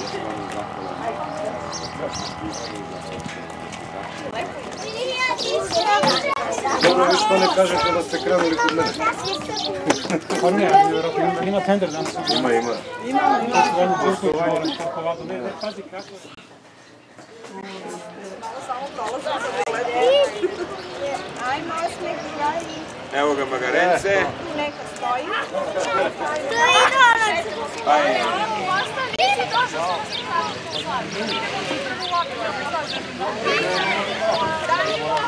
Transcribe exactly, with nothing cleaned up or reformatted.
Dobro, vi što ne kažete da ste krenuli kod mene? Pa ne, ima tender danas. Ima, ima. Ima, ima. Pazi kako. Ajmo, osmeh pravi. Evo ga Magarence. Neka stoji. To je idolac. Ajde. Vidi, došao sam.